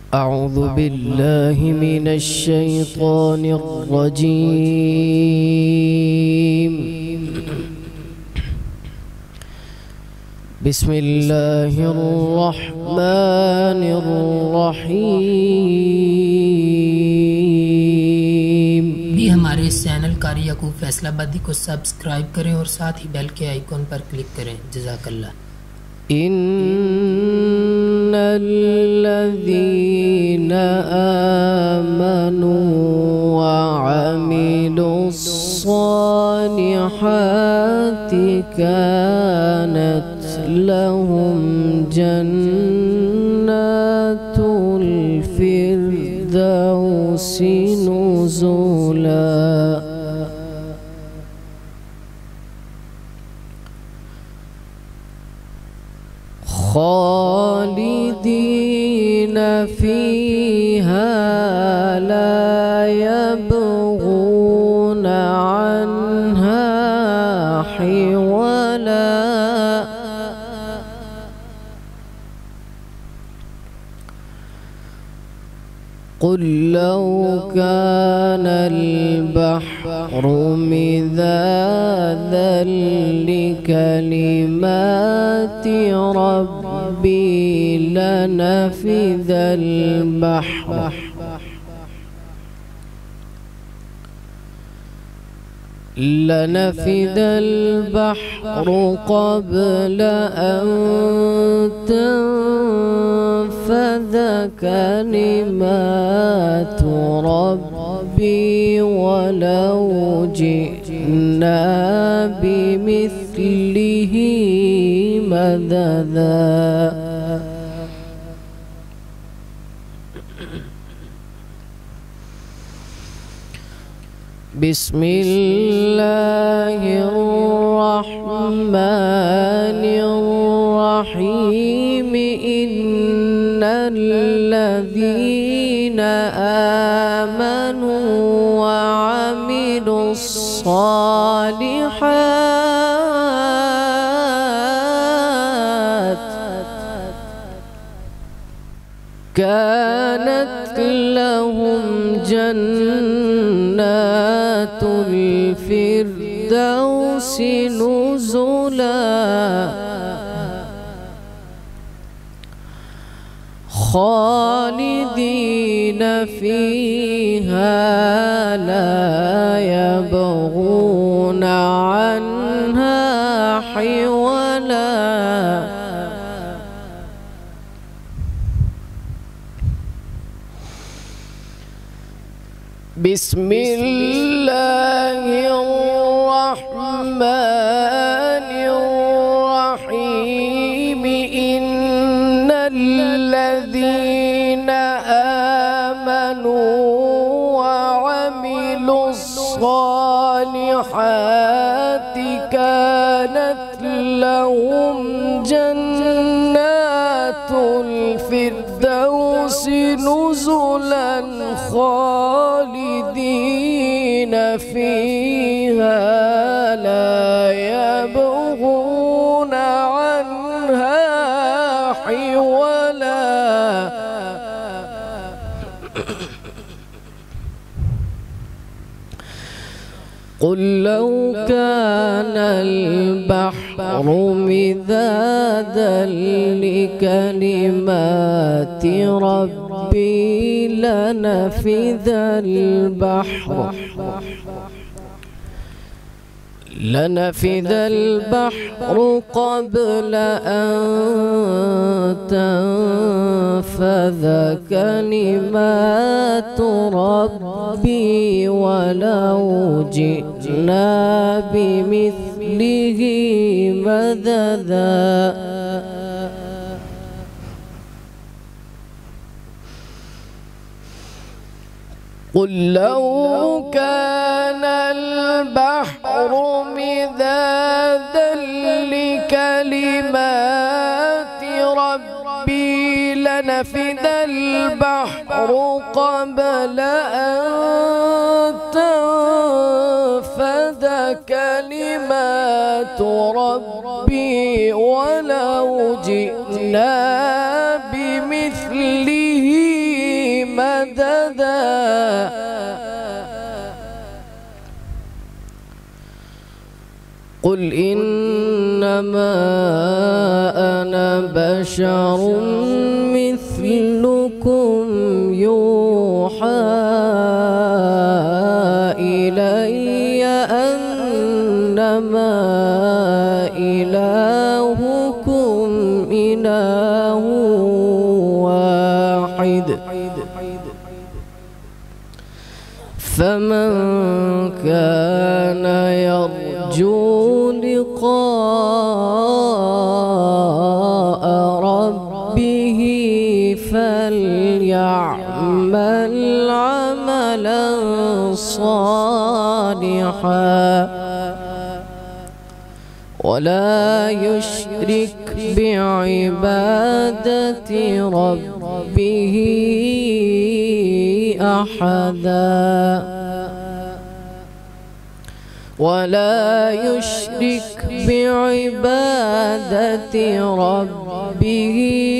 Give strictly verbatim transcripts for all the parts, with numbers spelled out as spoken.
أعوذ بالله من الشيطان الرجيم. بسم الله الرحمن الرحيم। भी हमारे इस चैनल कारी याकूब फैसलाबादी को सब्सक्राइब करें और साथ ही बेल के आइकॉन पर क्लिक करें। जज़ाकल्लाह। इन्नल्लज़ीन आमनू वअमिलुस्सालिहाति कानत लहुम जन्नातुल फिरदौसी नुज़ुला। खालिदीन फीहा ला यबगून अन्हा हिवला। قل لو كان البحر مدادا لكلمات ربي لنفذ البحر لنفذ البحر قبل أن تنفذ كلمات ربي ولو جئنا بمثله مددا. بسم الله الرحمن الرحيم. إن الذين آمنوا وعملوا الصالحات كانت لهم جنات الفردوس نزلا خالدين فيها لا يبغون عنها حولا. بسم الله الرحمن الرحيم. إن الذين آمنوا وعملوا الصالحات كانت لهم جنات الفردوس نزلا خالدين فيها لا يبغون عنها حولا. قل لو كان البحر مدادا لكلمات ربي لنفذ البحر لنفذ البحر قبل أن تنفذ كلمات ربي ولو جئنا بمثله مددا. قل لو كان البحر مدادا لكلمات ربي لنفذ البحر قبل أن تنفذ كلمات ربي ولو جئنا بمثله قل إنما أنا بشر مثلكم يوحى إلي أنما إلهكم إله واحد فمن كان يرجو لقاء ربه فليعمل عملا صالحا ولا يشرك بعبادة ربه أحدا ولا يشرك بعبادة ربه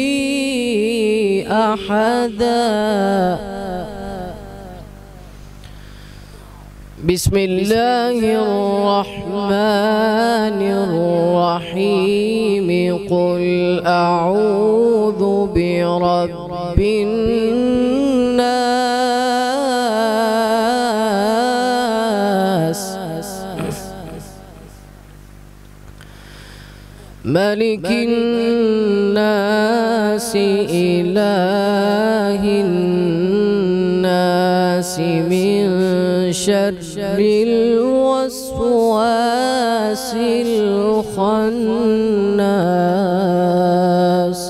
أحدا. بسم الله الرحمن الرحيم قل أعوذ برب الناس ملك الناس إله الناس من شر الوسواس الخناس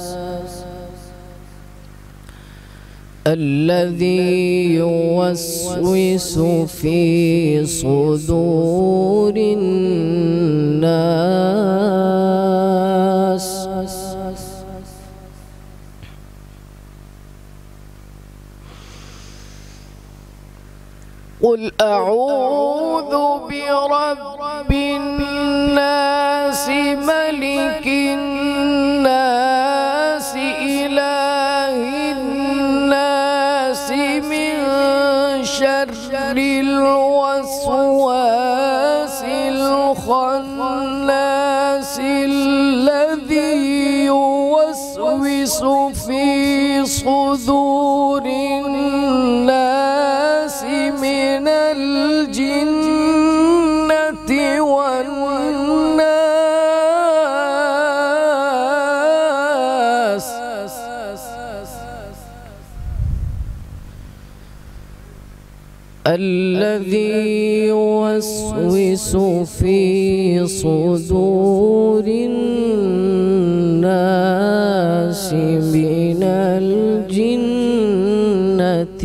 الذي يوسوس في صدور الناس. قل أعوذ برب الناس ملك الناس إله الناس من شر الوسواس الخناس الذي يوسوس في صدور الناس من الجنة والناس. الذي يوسوس في صدور الناس من الجنة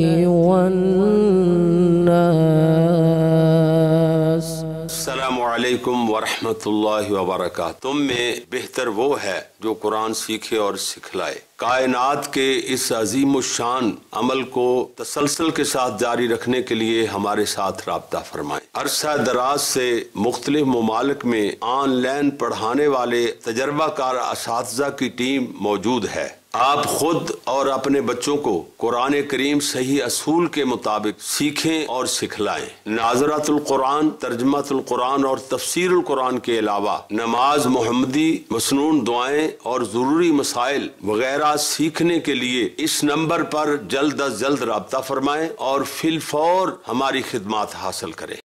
والناس. अस्सलामु अलैकुम वरहमतुल्लाहि वबरकातुहू। तुम में बेहतर वो है जो कुरान सीखे और सिखलाए। कायनात के इस अजीम शान अमल को तसलसल के साथ जारी रखने के लिए हमारे साथ राब्ता फरमाएं। अरसा दराज से मुख्तलिफ ममालिक में ऑनलाइन पढ़ाने वाले तजर्बाकार असातिज़ा की टीम मौजूद है। आप खुद और अपने बच्चों को कुरान करीम सही असूल के मुताबिक सीखें और सिखलाएं। नाज़रातुल कुरान, तर्जमातुल कुरान और तफसीरुल कुरान के अलावा नमाज मोहम्मदी, मसनून दुआएं और ज़रूरी मसाइल वगैरह सीखने के लिए इस नंबर पर जल्द अज जल्द राब्ता फरमाएं और फिल फौर हमारी खिदमत हासिल करें।